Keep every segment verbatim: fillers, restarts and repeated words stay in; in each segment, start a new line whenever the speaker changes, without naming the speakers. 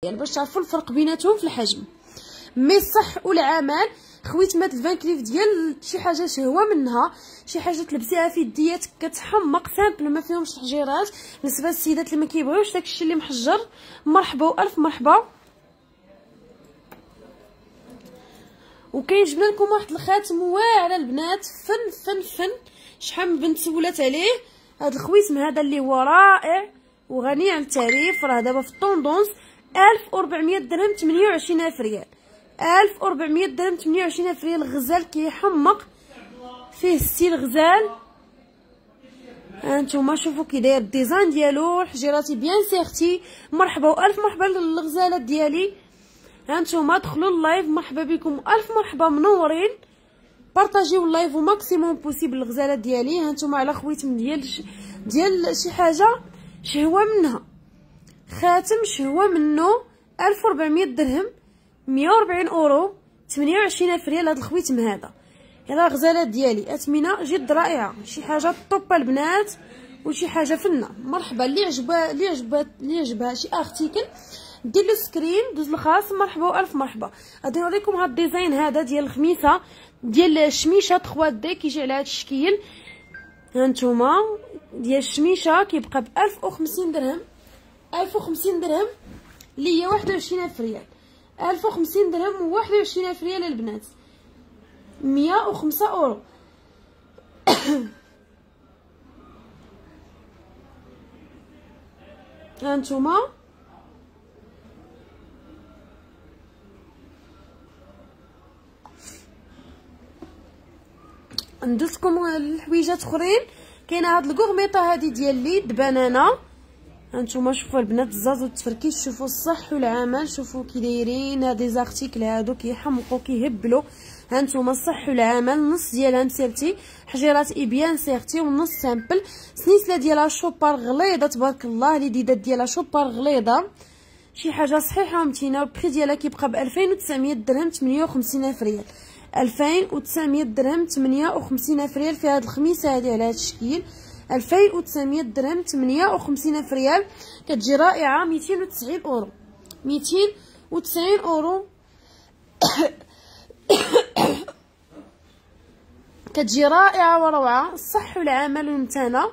يعني باش تعرفوا الفرق بيناتهم في الحجم. مي الصح والعمل خويتمات الفان كليف ديال شي حاجه شهوه منها، شي حاجه تلبسيها في يدياتك كتحمق سامبل ما فيهمش تحجيرات. بالنسبه للسيدات اللي ما كيبغيوش داكشي اللي محجر، مرحبا والف مرحبا. وكيجبنا لكم واحد الخاتم واعر البنات، فن فن فن. شحال من بنت سولات عليه هذا الخويتم هذا اللي هو رائع وغني عن التعريف. راه دابا في الطوندونس ألف وأربعمية درهم ثمانية وعشرين ألف ريال، ألف وأربعمية درهم ثمانية وعشرين ألف ريال. الغزال كيحمق فيه ستيل غزال. هانتوما شوفوا كي داير الديزاين ديالو، الحجيراتي بيان سيغتي. مرحبا والف مرحبا للغزالات ديالي. هانتوما دخلوا اللايف، مرحبا بكم الف مرحبا منورين. بارطاجيو اللايف وماكسيموم بوسيبل الغزالات ديالي. هانتوما على خويتم ديال ديال شي حاجه شهوه منها، خاتم شهوه منه ألف وأربعمية درهم مية وأربعين اورو ثمانية وعشرين ألف ريال. هذا الخويتم هذا يلا الغزالات ديالي اثمنه جد رائعه، شي حاجه طوب البنات وشي حاجه فنه. مرحبا اللي عجبها اللي عجبها اللي عجبها شي ارتيكل دير له سكرين دوز الخاص. مرحبا والف مرحبا. غادي نوريكم هاد الديزاين هذا ديال الخميسه ديال الشميشه ثلاثة دي كيجي على هاد الشكل. هانتوما ديال الشميشه كيبقى ب ألف وخمسين درهم، ألف وخمسين درهم اللي هي واحد وعشرين ألف ريال. ألف وخمسين درهم و واحد وعشرين ألف ريال البنات، مية وخمسة اورو. هانتوما ندوزكم الحويجات اخرين. كاينه هاد الكورميطه هادي ديال ليد بنانه. هانتوما شوفوا البنات الزاز والتفركيش، شوفوا الصح والعمل، شوفوا كي دايرين هاد لي زارتيكل هادو كيحمقوا كيهبلوا. هانتوما الصح والعمل، النص ديالها مسيرتي، حجيرات اي بيان سيرتي والنص سامبل. سنيسله ديالها شوبار غليظه تبارك الله، اليديدات ديالها شوبار غليظه، شي حاجه صحيحه ومتينه. البري ديالها كيبقى ب ألفين وتسعمية درهم ثمانية وخمسين ألف ريال، ألفين وتسعمية درهم ثمانية وخمسين ألف ريال في هاد الخميسه هادي على هاد الشكل. ألفين وتسعمية درهم ثمانية وخمسين ألف ريال كتجي رائعه. ميتين وتسعين اورو، ميتين وتسعين اورو كتجي رائعه وروعه. الصح والعمل والمتانه.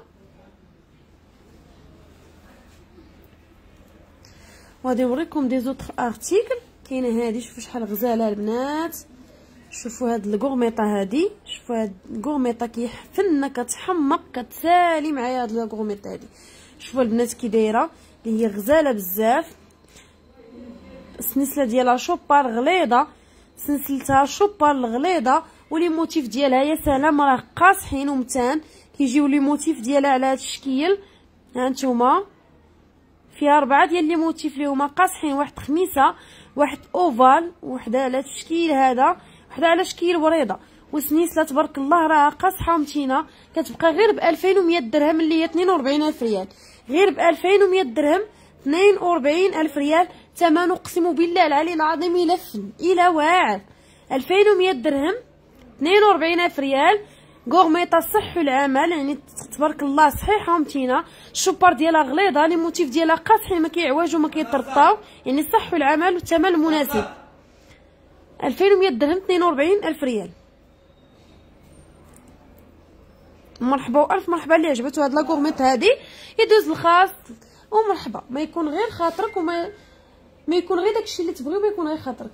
وغادي نوريكم دي زوطخ ارتيكل. كاينه هادي شوفوا شحال غزاله البنات، شوفوا هاد الكورميطه هادي، شوفوا هاد الكورميطه كيفنه كتحمق كتسالي معايا هاد الكورميطه هادي. شوفوا البنات كي دايره اللي هي غزاله بزاف. السنسله ديالها شوبار غليظه، سنسلتها شوبار الغليظه، ولي موتيف ديالها يا سلام راه قاصحين ومتان. كيجيو لي موتيف ديالها على هاد الشكل. هانتوما فيها اربعه ديال لي موتيف اللي هما قاصحين، واحد خميسه، واحد اوفال، وحده على هاد الشكل هذا، وحده على شكل وريضه. وسنيسله تبارك الله راه قاصحه ومتينه. كتبقى غير ب ألفين ومية درهم اللي هي اثنين وأربعين ألف ريال، غير ب ألفين ومية درهم اثنين وأربعين ألف ريال. ثمن اقسم بالله العلي العظيم الى فن الى واعر. ألفين ومية درهم اثنين وأربعين ألف ريال. كورميطه الصح والعمل يعني تبارك الله صحيحه ومتينه. الشوبار ديالها غليظه، لي موتيف ديالها قاصحين ما كيعواجوا ما كيطرطاو، يعني الصح والعمل والثمن المناسب. ألفين ومية درهم اثنين وأربعين ألف ريال. مرحبا والف مرحبا اللي عجبتو هاد لاكورميط هادي يدوز الخاص. ومرحبا ما يكون غير خاطرك وما ما يكون غير داكشي اللي تبغيو، ما يكون غير خاطرك.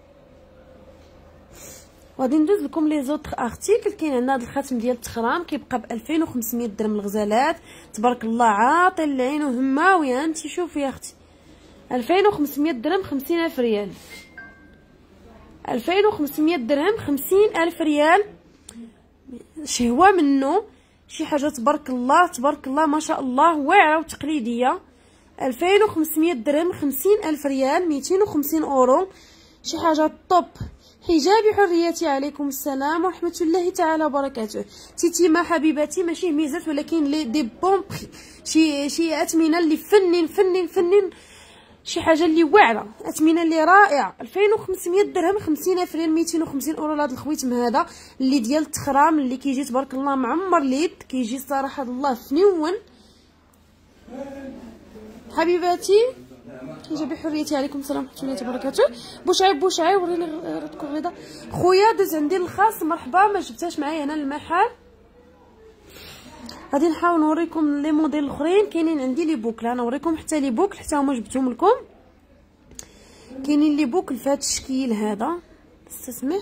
وغادي ندوز لكم لي زوطخ ارتيكل. كاين عندنا هاد الخاتم ديال التخرام كيبقى ب ألفين وخمسمية درهم الغزالات. تبارك الله عاطي العين وهماويه. انت شوفي يا اختي ألفين وخمسمية درهم خمسين ألف ريال، ألفين وخمسمية درهم خمسين ألف ريال. شهوه منه، شي حاجه تبارك الله تبارك الله ما شاء الله واعره وتقليديه. ألفين وخمسمية درهم خمسين ألف ريال، ميتين وخمسين اورو. شي حاجه طوب. حجابي حريتي عليكم السلام ورحمه الله تعالى وبركاته. تيتيما حبيباتي ماشي ميزات ولكن لي دي بون بري، شي شي اثمنه اللي فنين فنين فنين، شي حاجه اللي واعره، اثمنه اللي رائعه. ألفين وخمسمية درهم خمسين ألف ريال، ميتين وخمسين اورو لهاد الخويتم هذا اللي ديال التخرام اللي كيجي تبارك الله معمر ليد، كيجي صراحه الله فنيون. حبيباتي كيجي بحريتي. عليكم السلام ورحمه الله وبركاته. بوشعيب بوشعيب وريني غتكون غدا خويا دوز عندي الخاص. مرحبا. ما جبتهاش معايا هنا المحل. غادي نحاول نوريكم لي موديل الاخرين. كاينين عندي لي بوكل، انا نوريكم حتى لي بوكل حتى هما جبتهم لكم. كاينين لي بوكل في هذا الشكل هذا. استسمح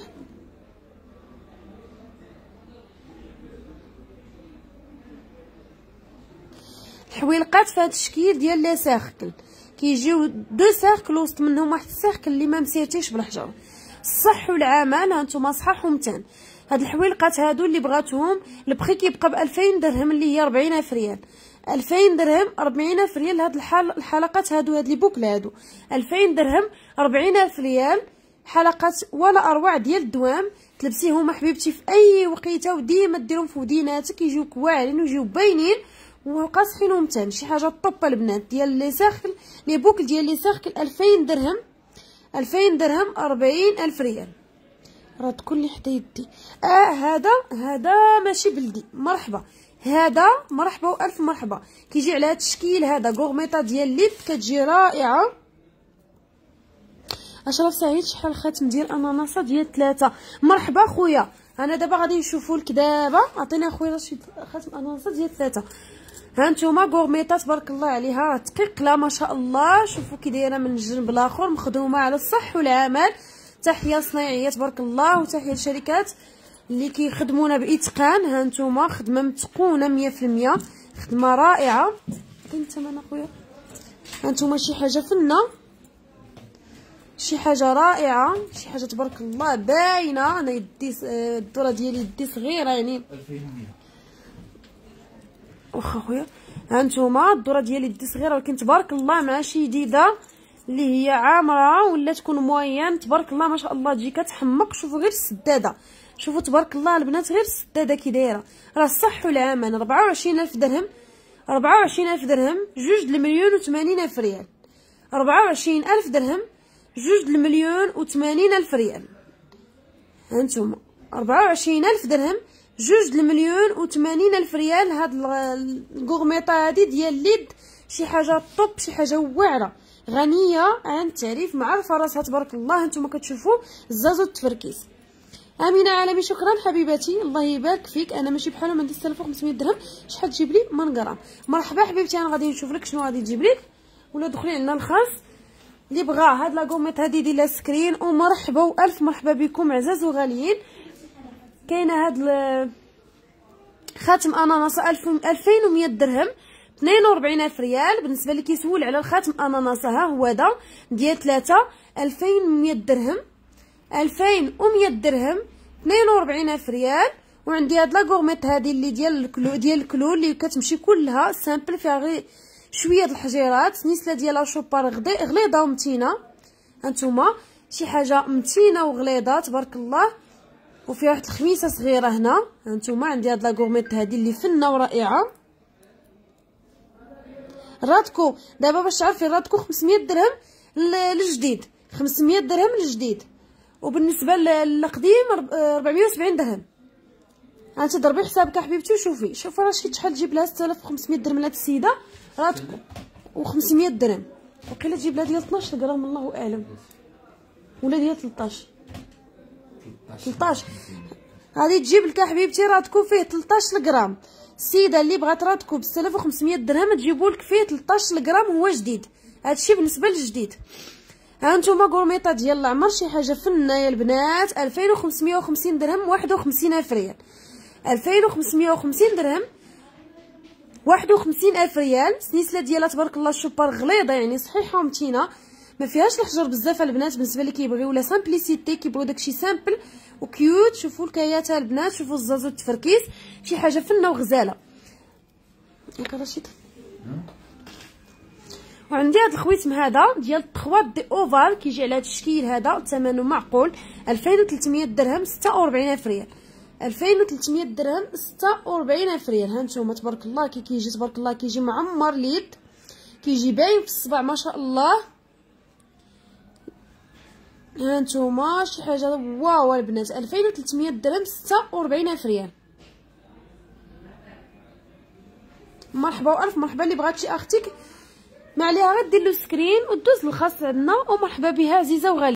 الحويلقات في هذا الشكل ديال لي سيركل. كيجيو دو سيركل وسط منهم واحد السيركل اللي ما مسيتيش بالحجر. الصح والعمل هانتوما صحاح ومتان. هاد الحويلقات هادو اللي بغاتهم البخي كيبقى ب ألفين درهم اللي هي أربعين ألف ريال. ألفين درهم أربعين ألف ريال. هاد الحال الحلقات هادو هاد لي بوكل هادو ألفين درهم أربعين ألف ريال. حلقات ولا اروع ديال الدوام. تلبسيهم حبيبتي في اي وقيته وديما ديرهم في وديناتك يجيوك واعرين ويجيو باينين وقاصحين ومتان. شي حاجه طوب البنات ديال لي سيركل لي بوكل ديال لي سيركل ألفين درهم. ألفين درهم أربعين ألف ريال. راه تكون لي حتى يدي. اه هذا هذا ماشي بلدي. مرحبا. هذا مرحبا والف مرحبا. كيجي على هذا الشكل هذا غورميطه ديال ليد كتجي رائعه. اشرف سعيد شحال الخاتم ديال اناناسه ديال ثلاثه. مرحبا خويا. انا دابا غادي نشوفوا لك دابا. عطيني اخويا رشيد خاتم اناناسه ديال ثلاثه. ها نتوما غورميطه تبارك الله عليها دقيقه ما شاء الله. شوفوا كي دايره من الجنب الاخر مخدومه على الصح والعمل. تحيه صنايعيه تبارك الله وتحيه للشركات اللي كيخدمونا باتقان. ها نتوما خدمه متقونه مية في المية. خدمه رائعه. كاين الثمن اخويا. ها نتوما شي حاجه فنه شي حاجه رائعه شي حاجه تبارك الله باينه. انا يدي الدوره ديالي يدي صغيره يعني ألفين ومية واخا خويا. ها نتوما الدوره ديالي يدي صغيره ولكن تبارك الله مع شي جديده اللي هي عامره ولا تكون موين تبارك الله ما شاء الله تجي كتحمق. شوفوا غير السداده. شوفوا تبارك الله البنات غير السداده كي دايره. راه الصح والعمل. أربعة وعشرين ألف درهم. أربعة وعشرين ألف درهم جوج المليون وثمانين ألف ريال. أربعة وعشرين ألف درهم جوج المليون وثمانين ألف ريال. هانتوما أربعة وعشرين ألف درهم جوج المليون وثمانين ألف ريال. هاد الغورميطه هادي ديال ليد شي حاجه طوب شي حاجه واعره غنيه عن التعريف معرفه راسها تبارك الله. هانتوما كتشوفوا الزازو التفركيز. امينه عالمي شكرا حبيبتي الله يبارك فيك. انا ماشي بحالهم عندي ستة آلاف وخمسمية درهم. شحال تجيب لي من غرام؟ مرحبا حبيبتي. انا غادي نشوف لك شنو غادي تجيب لك ولا دخلي عندنا الخاص اللي بغا هاد لا غوميط هادي ديال السكرين. ومرحبا والف مرحبا بكم عزاز وغاليين. كاينه هاد خاتم اناناس ألفين ومية درهم اثنين وأربعين ألف ريال. بالنسبه اللي كيسول على الخاتم اناناس ها هو هذا ديال ثلاثة ألفين ومية درهم. ألفين ومية درهم اثنين وأربعين ألف ريال. وعندي هاد لا غورميط هادي اللي ديال الكلو ديال الكلو اللي كتمشي كلها سامبل فيها غير شويه د الحجيرات. نيسله ديالها شوبار غليظه ومتينه. هانتوما شي حاجه متينه وغليظه تبارك الله. وفيها واحد الخميسه صغيره هنا. هانتوما عندي هاد لا غورميط هادي اللي فنه ورائعه. راتكو دابا باش تعرفي راتكو خمسمية درهم الجديد. خمسمية درهم الجديد. وبالنسبه للقديم أربعمية وسبعين درهم. انت ضربي حسابك حبيبتي وشوفي. شوفي راه شي شحال تجيب لها ستة آلاف وخمسمية درهم لهاد السيده راتكو و500 درهم. وقيله تجيب لها ديال اثناش غرام الله اعلم ولا ديال ثلاثطاش ثلاثطاش. غادي تجيب لك حبيبتي راتكو فيه ثلاثطاش غرام. السيده اللي بغات راتكو ب ستة آلاف وخمسمية درهم تجيبوا لك فيه ثلاثطاش غرام هو جديد. هادشي بالنسبه للجديد. ها انتوما غورميطه ديال العمر شي حاجه فنه يا البنات. ألفين وخمسمية وخمسين درهم واحد وخمسين ألف ريال. ألفين وخمسمية وخمسين درهم واحد وخمسين ألف ريال. السنيسله ديالها تبارك الله الشوبار غليظه يعني صحيحه ومتينه ما فيهاش الحجر بزاف البنات. بالنسبه اللي كيبغيو لا سامبليسيتي كيبغيو داكشي سامبل وكيوت. شوفوا الكاياتها البنات. شوفوا الزازو التفركيز شي حاجه فنه وغزاله. ياك رشيد. وعندي هذا الخويتم هذا ديال ثلاثة دي اوفال كيجي على هذا الشكل هذا. ثمنه معقول. ألفين وثلاثمية درهم ستة وأربعين ألف ريال. ألفين وثلاثمية درهم ستة وأربعين ألف ريال. ها نتوما تبارك الله كي كيجي تبارك الله كيجي معمر ليد كيجي باين في الصبع ما شاء الله. ها نتوما شي حاجه واو البنات. ألفين وثلاثمية درهم ستة وأربعين ألف ريال. مرحبا والف مرحبا. اللي بغات شي اختك ما عليها غير دير له سكرين ودوز الخاص عندنا. ومرحبا بها عزيزه وغاليه.